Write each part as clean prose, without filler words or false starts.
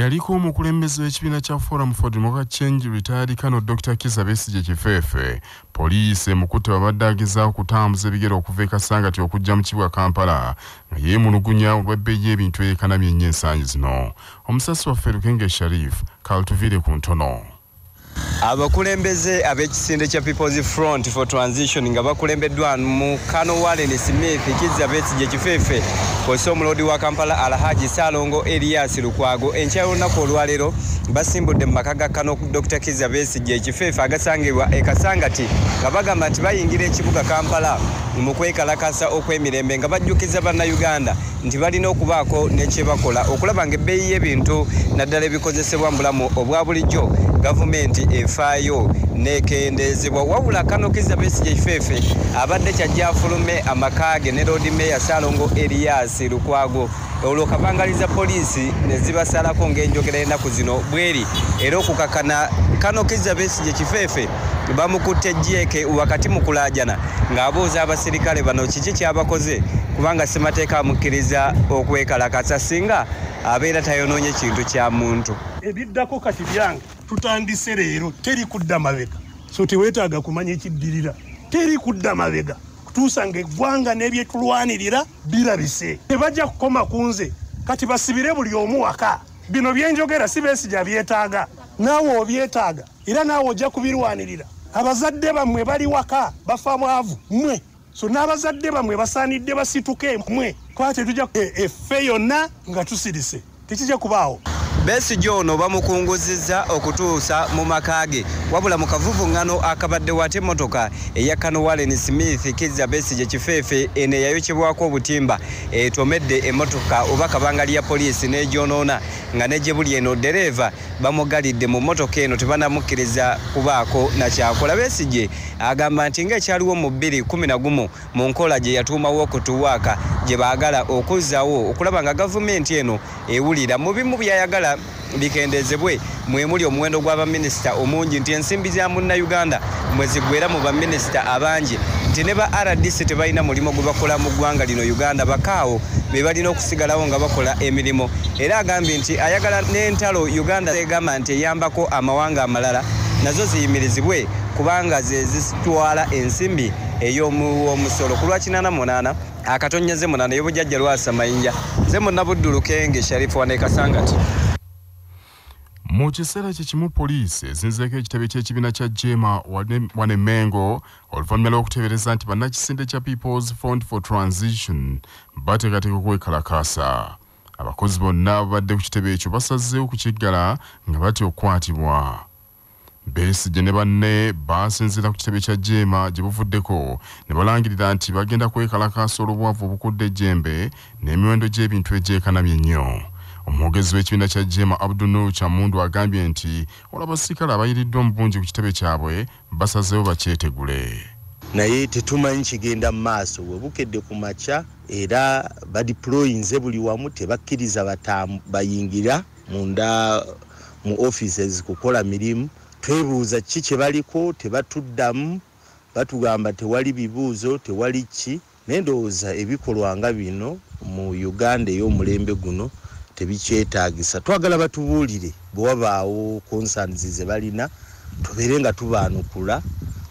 Eyaliko omukulembeze w'ekibiina kya Forum for Democratic Change retired Colonel Dr. Kizza Besigye Kifeefe, poliisi emukutte babadde agezaako okutambuza ebigere okuva e Kasangati okujja mu kibuga Kampala nga yeemulugunya olw'ebbeeyi y'ebintu eyeekanamye ennyo ensangi zino. Omusasi waffe Lukenge Sharif kaltuviire ku ntono. Abakulembeze ab'ekisinde kya People's Front for Transition nga bakulembeddwa mu Kano Warren Smith, Kizza Besigye Kifeefe, Poliisi omulodi wa Kampala Alhaji Salongo Erias Lukwago enkya y'olunaku olwaleero basimbudde mu maka ga Kano Dr. Kizza Besigye Kifeefe agasangibwa e Kasangati nga bagamba nti bayingira ekibuga Kampala mu kwekalakasa okw'emirembe nga bajjukiza bannayuganda nti balina okubaako n'ekye bakola okulaba ng'ebbeeyi y'ebintu naddala ebikozesebwa mu bulamu obwa bulijjo gavumenti efaayo nekendeezebwa. Wabula Kano Kizza Besigye Kifeefe abadde kyajja afulume amaka ge ne Road Mayor Salongo Erias Lukwago olwo kabangaliza poliisi ne zibasalako ng'enjogera ennaku zino bweri era okukakana Kano Kizza Besigye Kifeefe bamukutte jjeeke wakati mu kulaajana ng'abuuza abasirikale bano kiki kyabakoze kubanga ssemateeka amukkiriza okwekalakasa singa abeera tayonoonye kintu kya muntu. Ebiddako kati byange tutandise leero teri kudda mabega, so teweetaaga kumanya ekiddirira, teri kudda mabega kutuusa ng'eggwanga n'ebyetulwanirira birabise. Tebajja kukoma ku nze kati basibire buli omu waka. Bino byenjogera si Besigye abyetaaga, naawe obyetaaga era naawe ojja kubirwanirira. Abazadde bammwe bali waka bafa mwavu mmwe, so n'abazadde bammwe basaanidde basituke mmwe kuba tetujja effe yonna nga tusirise, tekijja kubaawo. Besigye ono bamukunguzizza okutuusa mu maka ge wabula mu kavuvuŋŋano akabadde wate emmotoka eya Kano Warren Smith Kizza Besigye Kifeefe eno eyayokebwako obutimba etomedde emmotoka oba kabangali ya poliisi n'egyonoona nga ne gye buli eno ddereeva bamugalidde mu mmotoka eno tebanamukkiriza kubaako nakyakola. Besigye agamba nti ng'ekyaliwo mu 2011 mu nkola gye yatuumawo okutuwaaka gye baagala okuzzaawo okulaba nga gavumenti eno ewulira mu bimu byayagala bikendezebwe mwemuli omuwendo gw'abaminisita omungi nti ensimbi za munnayuganda mwe ziggwera mu baminisita abangi nti ne ba RDC tebalina mulimo gwe bakola mu ggwanga lino Uganda bakaawo be balina okusigalawo nga bakola emirimu. Era agambye nti ayagala n'entalo Uganda egamba nti eyambako amawanga amalala nazo ziyimirizibwe kubanga ze zitwala ensimbi ey'omusolo ku lwa 88 akatonyeze 8 y'obujjajja lwasa mayinja. Nze Munnabuddu Lukenge Sharifu wane Kasangati. Mu kiseera kyekimu poliisi ezinzeeko ekitebe ky'ekibiina kya Jema wane Mengo oluvannyuma lw'okuteebereza nti bannakisinde kya People's Front for Transition bateekateeka okwekalakasa. Abakozi bonna ababadde ku kitebe ekyo basazeewo kukiggala nga batya okukwatibwa. Besigye ne banne basinziira ku kitebe kya Jema gye buvuddeko ne balangirira nti bagenda kwekalakasa olw'obwavu obukudde ejjembe n'emiwendo gy'ebintu egyekanamye ennyo. Omwogezi w'ekibiina kya Jema Abdul Kyamundu agambye nti olw'abasirikale abayiriddwa mu bungi ku kitebe kyabwe basazeewo bakyetegule. Naye tetumanyi kigenda mu maaso bwe bukedde ku makya era badiployinze buli wamu tebakkiriza bayingira munda mu offices kukola mirimu. Twebuuza kiki kye baliko tebatuddamu, batugamba tewali bibuuzo tewali ki. Nendowooza ebikolwa nga bino mu Uganda ey'omulembe guno tebikyetaagisa. Twagala batubuulire bwe wabaawo concerns ze balina tubeere nga tubaanukula.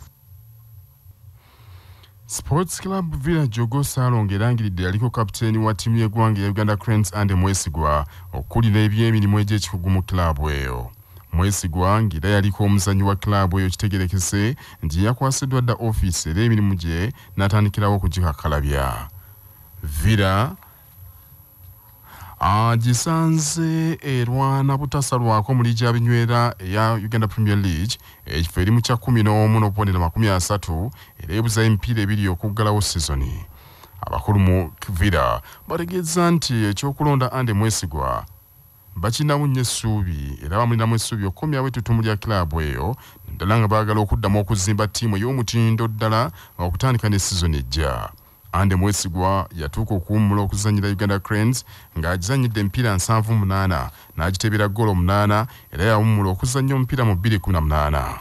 Sports Club Villa Jogo Salongo erangiridde yaliko kapiteeni wa ttiimu y'eggwanga ya Uganda Cranes and Mwesigwa okukulira eby'emirimu egy'ekikugu mu kilabu eyo. Mwesigwa ng'era yaliko omuzannyi wa kilabu eyo kitegerekese nti yakwasiddwa dda ofiisi era emirimu gye n'atandikirawo okugikakalabya. Villa gisanze erwana butasalwako mu liigi y'abinywera eya Uganda Premier League ekifo eri mu kya 11 n'obubonero 30 era ebuza emipiira ebiri okuggalawo sizoni. Abakulu mu Villa bategeeza nti ekyokulonda Ande Mwesigwa bakinamu nnyo essuubi era bamulinamu essuubi okukomyawo ettutumu lya kilabu eyo ddala nga baagala okuddamu okuzimba ttiimu ey'omutindo ddala okutandika ne sizoni ejja. Ande Mwesigwa yatuuka okuwummula okuzannyira Uganda Cranes ng'agizannyidde emipiira 78 n'agitebera ggoolo 8 era yawummula okuzannya omupiira mu 2018.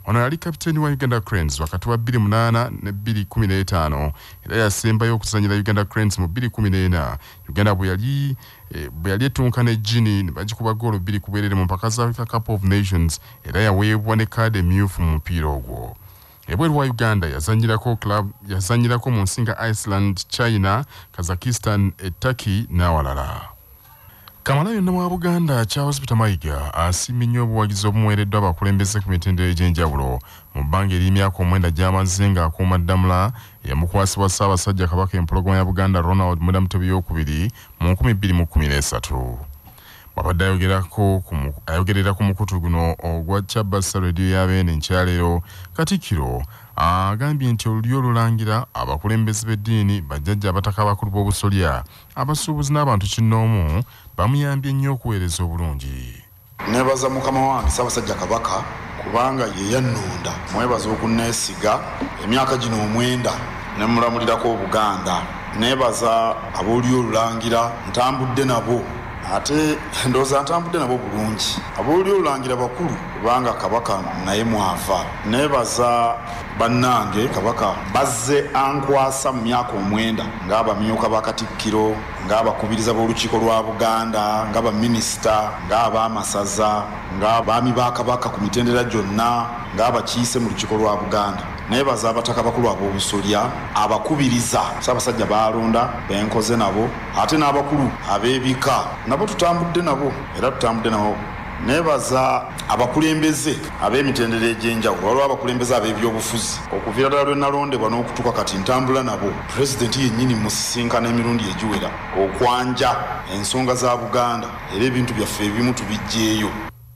ono yali kapiteeni wa Uganda Cranes wakati wa 2008 ne 2015 era yasembayo okuzanyira Uganda Cranes mu 2014 Uganda bwe yali etunka ne Guinea ne bagikuba goolo 2 ku bwerere mu mpaka za Africa Cup of Nations era yaweebwa ne kaadi emmyufu mu mupiira ogwo. Ebweru wa Uganda yazanyirako mu nsi nga Iceland, China, Kazakhstan, Turkey n'awalala. Kamala yonna wa Buganda Charles Peter Mayiga asiimye nnyo obuwagizi obumuweereddwa abakulembeze ku mitendera egy'enjawulo mu bbanga ery'emyaka 9 gy'amaze ng'akuuma ddamula yamukwasibwa Ssaabasajja Kabaka empologoma ya Buganda Ronald Mudamutebi II mu 2013. Babadde ayogerera ku mukutu guno ogwa Chabasa Radio ya Beene nkyaleero Katikkiro agambye nti olulyo olulangira abakulembeze b'eddiini bajjajja abataka abakulu b'obusolya abasuubuzi n'abantu kinnoomu bamuyambye nnyo okuweereza obulungi. Nebaza mukama wange Ssaabasajja Kabaka kubanga ye yannonda mwebaza okunneesiga emyaka gino 9 ne mulamulirako Obuganda. Nebaza aboolyo olulangira ntambudde nabo ate ndowooza ntambudde nabo bulungi. Aboolyo olulangira bakulu kubanga Kabaka naye mwava. Nebaza bannange Kabaka bazze ankwasa mu myaka 9 ng'abamyuka ba Katikkiro, ng'abakubiriza b'olukiiko lwa Buganda, ng'abaminisita, ng'abaamasaza, ng'abaami ba Kabaka ku mitendera gyonna, ng'abakiise mu lukiiko lwa Buganda. Nebaza abataka bakulu ab'obusolya abakubiriza Ssaabasajja baalonda benkoze nabo ate n'abakulu ab'ebika nabo tutambudde nabo era tutambudde nabo. Nebaza abakulembeze ab'emitendera egy'enjawulo waliwo abakulembeze ab'ebyobufuzi okuviira ddala lwe nalondebwa n'okutuuka kati ntambula nabo. Pulezidenti yennyini musisinkana emirundi egiwera okwanja ensonga za Buganda era ebintu byaffe ebimu tubiggyeeyo.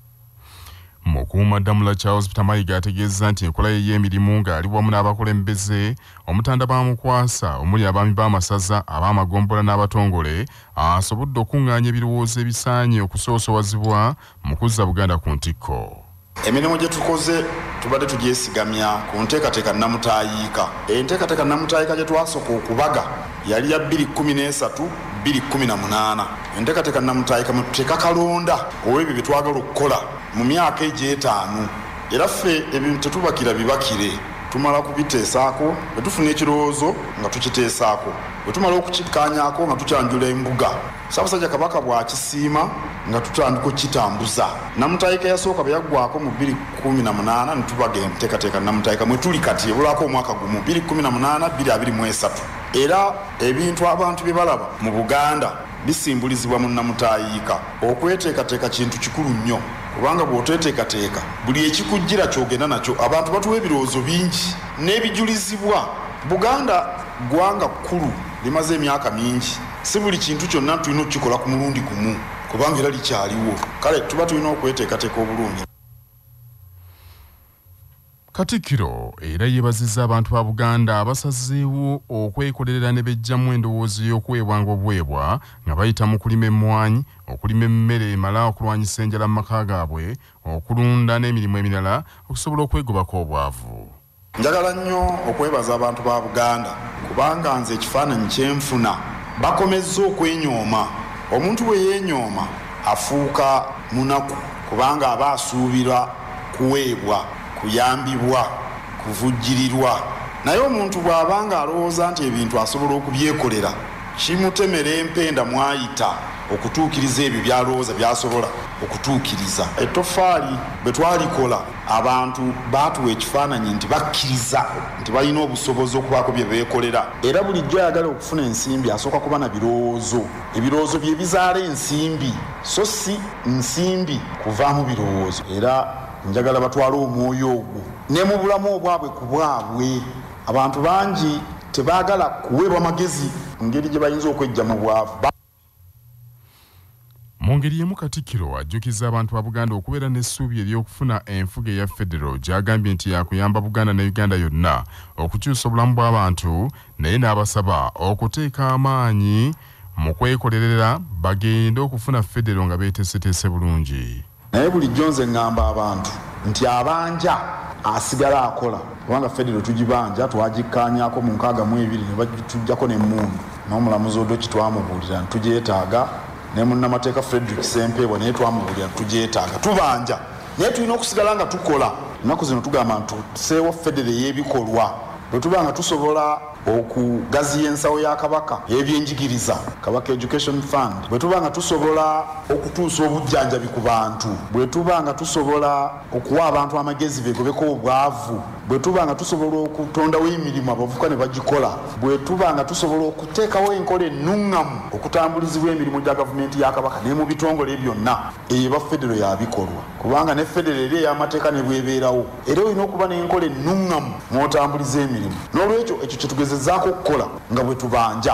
Mukuuma ddamula Charles Peter Mayiga ategeeza nti enkola ye y'emirimu ng'ali wamu n'abakulembeze omutanda bamukwasa omuli abaami b'amasaza ab'amagombola n'abatongole asobodde okuŋŋaanya ebirowoozo ebisaanye okusoosowazibwa mu kuzza Buganda ku ntikko. Emirimu gye tukoze tubadde tugyesigamya ku nteekateeka nnamutaayiika. Enteekateeka nnamutaayiika gye twasooka okubaga yali ya 2013-2018. Enteekateeka nnamutaayiika mwe tuteeka kalonda ow'ebyo bye twagala okukola mu myaka egy'etaano. Era ffe ebintu tetubakira bibakire. Tumala kubiteesaako bwe tufuna ekirowoozo nga tukiteesaako. Bwe tumala okukikkaanyaako nga tukyanjula embuga. Ssaabasajja Kabaka bw'akisiima nga tutandika okukitambuza. Nnamutaayiika yasooka bwe yaggwako mu 2018 ne tubaga enteekateeka nnamutaayiika mwe tuli kati ebulaako omwaka gumu 2018-2023. Era ebintu abantu bye balaba mu Buganda bisimbulizibwa mu nnamutaayiika. Okweteekateeka kintu kikulu nnyo kubanga bw'oteteekateeka buli ekikujjira kyogenda nakyo. Abantu batuwa ebirowoozo bingi n'ebijulizibwa. Buganda ggwanga kkulu limaze emyaka mingi. Si buli kintu kyonna tulina okukikola ku mulundi gumu kubanga era likyaliwo. Kale tuba tulina okweteekateeka obulungi. Katikkiro era yeebazizza abantu ba Buganda abasazeewo okwekolerera ne bejjamu endowooza y'okuweebwanga obuweebwa nga bayita mu kulima emmwanyi, okulima emmere emala okulwanyisa enjala mu maka gaabwe, okulunda n'emirimu emirala okusobola okwegobako obwavu. Njagala nnyo okwebaza abantu ba Buganda kubanga nze ekifaananyi kyenfuna bakomezza okwenyooma. Omuntu bwe yeenyooma afuuka munaku kubanga aba asuubira kuweebwa, kuyambibwa, kuvujjirirwa. Naye omuntu bw'abanga alowooza nti ebintu asobola okubyekolera kimutemera empenda mwayita okutuukiriza ebyo byalowooza byasobola okutuukiriza. Ettoffaali bwe twalikola abantu baatuwa ekifaananyi nti bakkiriza nti balina obusobozi okubaako bye beekolera. Era bulijjo ayagala okufuna ensimbi asooka kuba na birowoozo. Ebirowoozo bye bizaala ensimbi so si nsimbi kuvaamu birowoozo. Era njagala batwala omwoyo ogwo ne mu bulamu obwabwe ku bwabwe. Abantu bangi tebaagala kuweebwa magezi ngeri gye bayinza okwejja mu bwavu. Mu ngeri y'emu Katikkiro ajjukizza abantu ba Buganda okubeera n'essuubi ery'okufuna enfuga eya federo gy'agambye nti yakuyamba Buganda ne Uganda yonna okukyusa obulamu bw'abantu, naye n'abasaba okuteeka amaanyi mu kwekolerera bagende okufuna federo nga beeteeseteese bulungi. Naye bulijjo nze ŋŋamba abantu nti abanja asigala akola kubanga federo tugibanja twagikkaanyaako mu 62 ne batujjako n'emmundu n'omulamuzi Odoki twamubuulira ntugyetaaga ne munnamateeka Frederick Sempeebwa naye twamubuulira ntugyetaaga. Tubanja naye tulina okusigala nga tukola. Ennaku zino tugamba nti tuseewo federe y'ebikolwa bwe tuba nga tusobola okugaziya ensawo ya kabaka y'ebyenjigiriza kabaka education fund, bwe tuba nga tusobola okutuusa obujjanjabi ku bantu, bwe tuba nga tusobola okuwa abantu amagezi begobeko obwavu, bwe tuba nga tusobola okutondawo emirimu abavubuka ne bagikola, bwe tuba nga tusobola okuteekawo enkola ennuŋŋamu okutambulizibwa emirimu gya gavumenti ya kabaka ne mu bitongole byonna, eba federo yabikolwa, kubanga ne federo eri ey'amateeka ne bwebeerawo era olina okuba n'enkola ennuŋŋamu mw'otambuliza emirimu. N'olwekyo ekyo kye tugezezaako okukola nga bwe tubanja.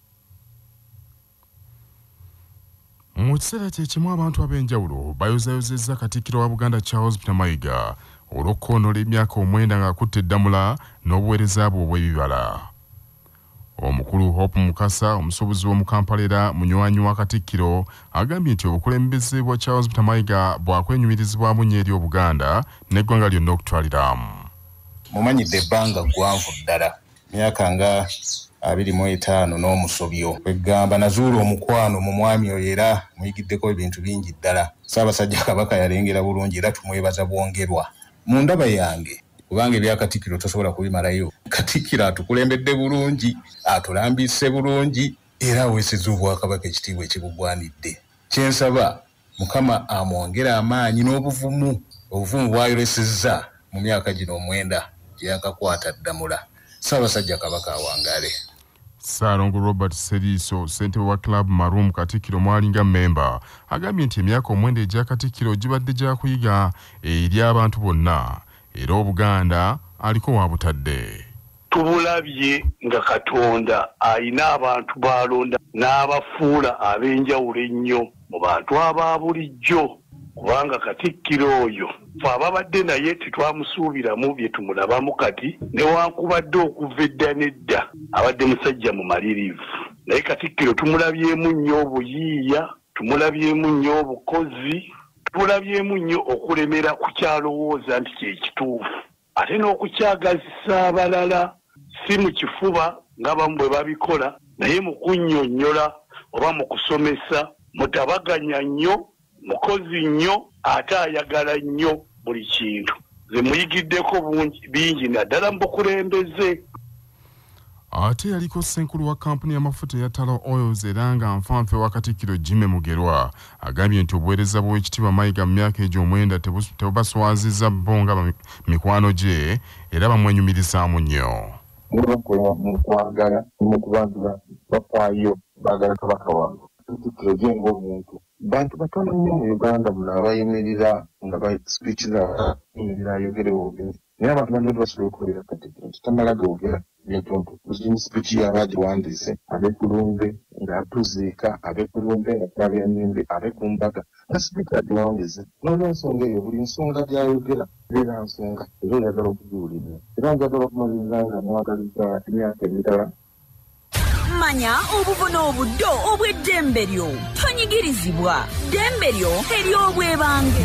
Mu kiseera kye kimu abantu ab'enjawulo bayozayozezza Katikkiro wa Buganda Charles Peter Mayiga olw'okukoonola emyaka 9 ng'akutte eddamula n'obuweereza bwe obw'ebibala. Omukulu Hope Mukasa, omusuubuzi w'omu Kampala era munywanyi wa Katikkiro, agambye nti obukulembeze bwa Charles Peter Mayiga bwakwenyumirizibwamu nnyo eri Obuganda n'eggwanga lyonna okutwaliramu. Mumanyidde ebbanga ggwanvu ddala, myaka nga 25 n'omusobyo. Kwegamba nazuula omukwano mu mwami oyo era muyigiddeko ebintu bingi ddala. Ssaabasajja Kabaka yalengera bulungi era tumwebaza bwongerwa. Mu ndaba yange, kubanga ebya Katikkiro tosobola kubimalayo. Katikkiro atukulembedde bulungi, atulambise bulungi, era aweesezza Obwakabaka ekitiibwa ekibugwanidde. Kyensaba Mukama amwongera amaanyi n'obuvumu, obuvumu bw'ayolesezza mu myaka gino 9 gyakakwata ddamula. Ssaabasajja Kabaka awangaale. Ssaalongo Robert Seriiso, ssentebe wa Club Maroom Katikkiro mwalinga memba, agambye nti emyaka 9 egya Katikkiro gibadde gya kuyiga eri abantu bonna, era Obuganda aliko wa butadde. Tubulabye nga Katonda ayina abantu balonda n'abafuula ab'enjawulo ennyo mu bantu aba bulijjo, kubanga Katikkiro oyo fe ababadde naye tetwamusuubiramu bye tumulabamu kati, newankubadde okuva edda n'edda abadde musajja mumalirivu. Naye Katikkiro tumulabyemu nnyo obuyiiya, tumulabyemu nnyo obukozi, tumulabyemu nnyo okulemera ku kyalowooza nti kye kituufu, ate n'okukyagazisa abalala, si mu kifuba ng'abamu bwe babikola, naye mu kunnyonnyola oba mu kusomesa, mutabaganya nnyo, mukozi nnyo, ate ayagala nnyo buli kintu. Ze muyigiddeko bingi naddala mu bukulembeze. Ate yaliko ssenkulu wa kampuni y'amafuta ya Talo Oils era nga nfanfe wa Katikkiro Jema Mugerwa, agambye nti obuweereza bw'ekitiibwa Mayiga mu myaka egyo 9 tebubaswazizza bonga mikwano gye era bamwenyumirizaamu nnyo. Mubakola mu kwagala mu kubantu bafaayo baagala Kabaka waabwe. Katikkiro gye ng'omuntu. Bantu batono nnyo mu Uganda muno abayimirira nga ba speech zayimirira ayogere obugezi. Naye abantu bano basobola okukolera Katikkiro tutamala googera bintu kuzimu speech yabagiwandiise abekulumbe ng'atuziika, abekulumbe nga twabyanyimbe, abekumbaga nga sipiika agiwandiise. N'olwensonga eyo buli nsonga gy'ayogera beera nsonga era oyagala okugiwulira. Era njagala okumaliriza nga mwagaliza emyaka emirala. Manya obuvuna obuddo obw'eddembe lyo, tonyigirizibwa, ddembe lyo ery'obwebange.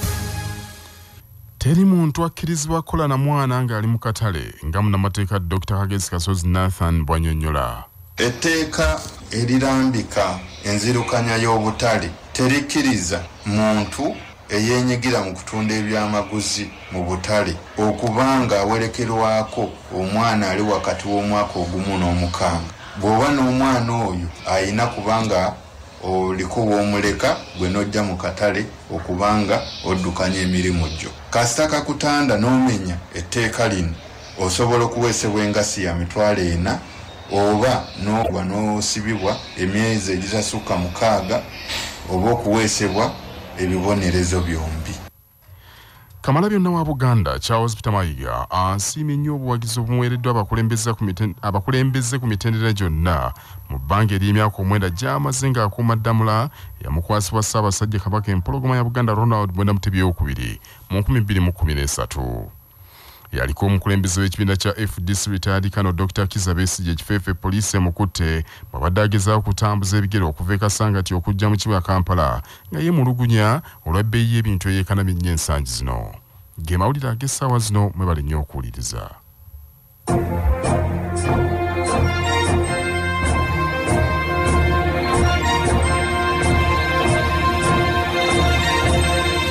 Teri muntu akkirizibwa kukola na mwana ng'ali mu katale nga munnamateeka Dr. Kagezi Kasozi Nathan bw'annyonnyola. Etteeka erirambika enzirukanya y'obutale terikkiriza muntu eyeenyigira mu kutunda ebyamaguzi mu butale okubanga awerekerwako omwana ali wakati w'omwaka ogumu n'omukaaga. Bw'oba n'omwana oyo ayina kubanga oliko w'omuleka gwe n'ojja mu katale okubanga oddukanya emirimu gyo. Kasita kakutanda n'omenya etteeka lino osobola okuweesebwa engasi ya mitwalo 4 oba n'okuba n'osibibwa emyezi egitasukka 6 oba okuweesebwa ebibonerezo byombi. Kamalabyonna wa Buganda Charles Peter Mayiga asiimye nnyo obuwagizi obumuweereddwa abakulembeze ku mitendera gyonna mu bbanga ery'emyaka 9 gy'amaze ng'akuuma ddamula yamukwasibwa Ssaabasajja Kabaka empologoma ya Buganda Ronald Mwenda Mutebi II mu 2013. Yaliko omukulembeze w'ekibiina kya FDC retired Colonel Dr. Kizza Besigye Kifeefe poliisi emukutte bw'abadde agezaako kutambuza ebigere okuva e Kasangati okujja mu kibuga Kampala nga yeemulugunya olw'ebbeeyi y'ebintu eyeekanamye nnyo ensangi zino. Ge mawulire ag'essaawa zino mwebale nnyo okuwuliriza.